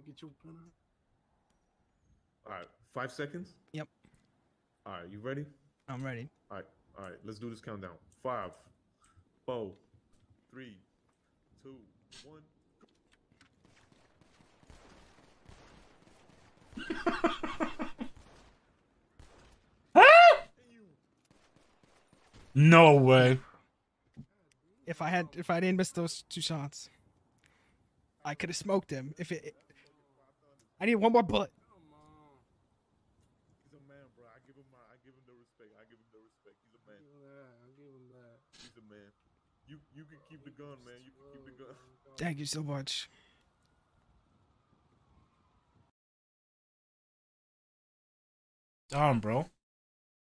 Get your gun out. All right, 5 seconds. Yep. All right, you ready? I'm ready. All right. Let's do this countdown. 5, 4, 3, 2, 1. No way. If I didn't miss those 2 shots, I could have smoked him. I need one more bullet. He's a man, bro. I give him the respect. He's a man. I'll give him that. He's a man. You can keep the gun, man. You can keep the gun. Thank you so much. Damn, bro.